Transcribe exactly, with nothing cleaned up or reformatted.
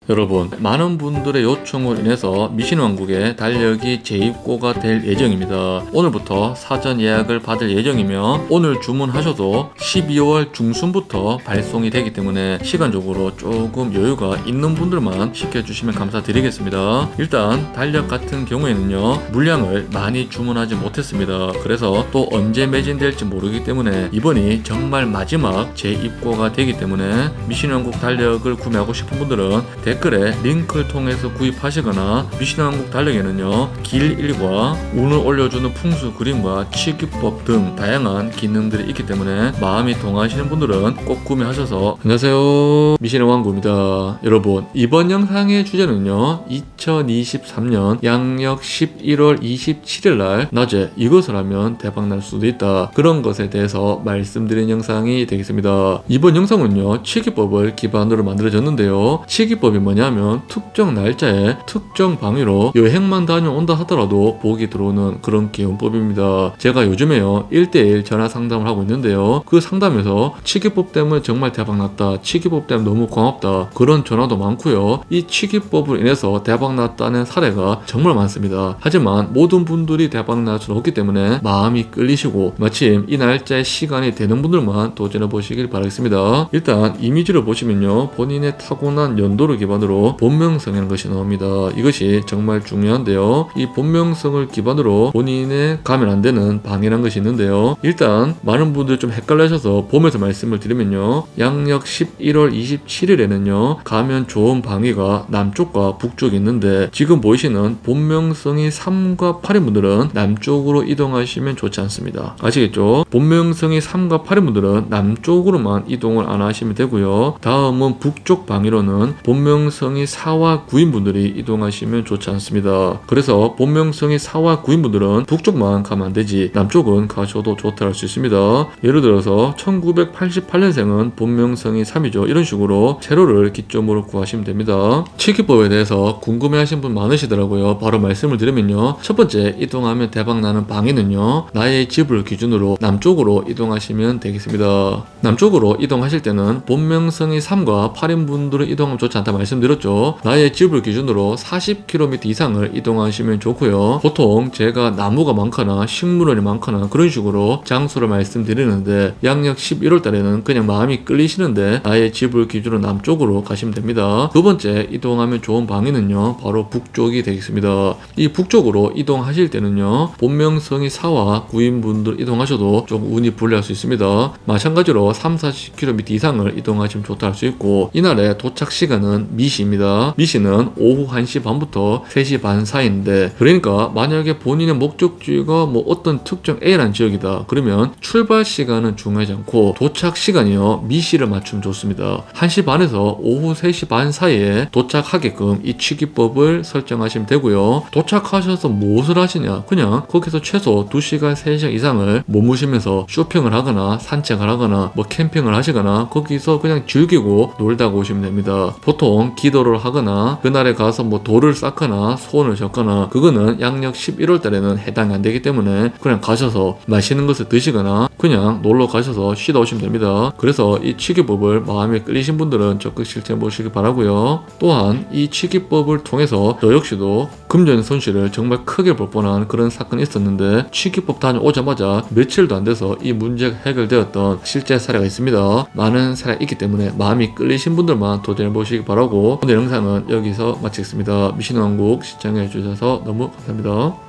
여러분, 많은 분들의 요청으로 인해서 미신왕국에 달력이 재입고가 될 예정입니다. 오늘부터 사전 예약을 받을 예정이며 오늘 주문하셔도 십이월 중순부터 발송이 되기 때문에 시간적으로 조금 여유가 있는 분들만 시켜주시면 감사드리겠습니다. 일단 달력 같은 경우에는요, 물량을 많이 주문하지 못했습니다. 그래서 또 언제 매진될지 모르기 때문에 이번이 정말 마지막 재입고가 되기 때문에 미신왕국 달력을 구매하고 싶은 분들은 댓글에 링크를 통해서 구입하시거나 미신왕국 달력에는요, 길일과 운을 올려주는 풍수 그림과 치기법 등 다양한 기능들이 있기 때문에 마음이 동하시는 분들은 꼭 구매하셔서. 안녕하세요, 미신왕국입니다. 여러분, 이번 영상의 주제는요, 이천이십삼 년 양력 십일월 이십칠일 날 낮에 이것을 하면 대박날 수도 있다, 그런 것에 대해서 말씀드린 영상이 되겠습니다. 이번 영상은요, 치기법을 기반으로 만들어졌는데요, 치기법이 뭐냐면 특정 날짜에 특정 방위로 여행만 다녀온다 하더라도 복이 들어오는 그런 기원법입니다. 제가 요즘에요 일 대일 전화 상담을 하고 있는데요, 그 상담에서 치기법 때문에 정말 대박났다, 치기법 때문에 너무 고맙다, 그런 전화도 많고요, 이 치기법으로 인해서 대박났다는 사례가 정말 많습니다. 하지만 모든 분들이 대박날 수는 없기 때문에 마음이 끌리시고 마침 이 날짜에 시간이 되는 분들만 도전해 보시길 바라겠습니다. 일단 이미지를 보시면요, 본인의 타고난 연도를 기반으로 본명성이라는 것이 나옵니다. 이것이 정말 중요한데요, 이 본명성을 기반으로 본인의 가면 안 되는 방이라는 것이 있는데요, 일단 많은 분들이 좀 헷갈리셔서 보면서 말씀을 드리면요, 양력 십일월 이십칠일에는요 가면 좋은 방위가 남쪽과 북쪽이 있는데, 지금 보이시는 본명성이 삼과 팔인 분들은 남쪽으로 이동하시면 좋지 않습니다. 아시겠죠? 본명성이 삼과 팔인 분들은 남쪽으로만 이동을 안 하시면 되고요, 다음은 북쪽 방위로는 본명성이 사와 구인 분들이 이동하시면 좋지 않습니다. 그래서 본명성이 사와 구인 분들은 북쪽만 가면 안 되지 남쪽은 가셔도 좋다 할 수 있습니다. 예를 들어서 천구백팔십팔 년생은 본명성이 삼이죠. 이런 식으로 세로를 기점으로 구하시면 됩니다. 치기법에 대해서 궁금해 하신 분 많으시더라고요. 바로 말씀을 드리면요, 첫 번째 이동하면 대박나는 방위는요, 나의 집을 기준으로 남쪽으로 이동하시면 되겠습니다. 남쪽으로 이동하실 때는 본명성이 삼과 팔인 분들은 이동하면 좋지 않다 말씀드렸죠. 나의 집을 기준으로 사십 킬로미터 이상을 이동하시면 좋고요, 보통 제가 나무가 많거나 식물원이 많거나 그런 식으로 장소를 말씀드리는데 양력 십일월 달에는 그냥 마음이 끌리시는데 나의 집을 기준으로 남쪽으로 가시면 됩니다. 두 번째 이동하면 좋은 방위는요, 바로 북쪽이 되겠습니다. 이 북쪽으로 이동하실 때는요, 본명성이 사와 구인 분들 이동하셔도 좀 운이 불리할 수 있습니다. 마찬가지로 삼, 사십 킬로미터 이상을 이동하시면 좋다 할 수 있고, 이날의 도착 시간은 미시입니다. 미시는 오후 한 시 반부터 세 시 반 사이인데, 그러니까 만약에 본인의 목적지가 뭐 어떤 특정 A라는 지역이다 그러면 출발 시간은 중요하지 않고 도착 시간이요, 미시를 맞추면 좋습니다. 한 시 반에서 오후 세 시 반 사이에 도착하게끔 이 치기법을 설정하시면 되고요, 도착하셔서 무엇을 하시냐, 그냥 거기서 최소 두 시간 세 시간 이상을 머무시면서 쇼핑을 하거나 산책을 하거나 뭐 캠핑을 하시거나 거기서 그냥 즐기고 놀다 오시면 됩니다. 보통 기도를 하거나 그날에 가서 뭐 돌을 쌓거나 소원을 적거나 그거는 양력 십일월 달에는 해당이 안 되기 때문에 그냥 가셔서 맛있는 것을 드시거나 그냥 놀러 가셔서 쉬다 오시면 됩니다. 그래서 이 치기법을 마음에 끌리신 분들은 적극 실천해 보시기 바라고요. 또한 이 치기법을 통해서 저 역시도 금전 손실을 정말 크게 볼 뻔한 그런 사건이 있었는데, 치기법 다녀오자마자 며칠도 안 돼서 이 문제가 해결되었던 실제 사례가 있습니다. 많은 사례가 있기 때문에 마음이 끌리신 분들만 도전해 보시기 바라고, 오늘 영상은 여기서 마치겠습니다. 미신왕국 시청해 주셔서 너무 감사합니다.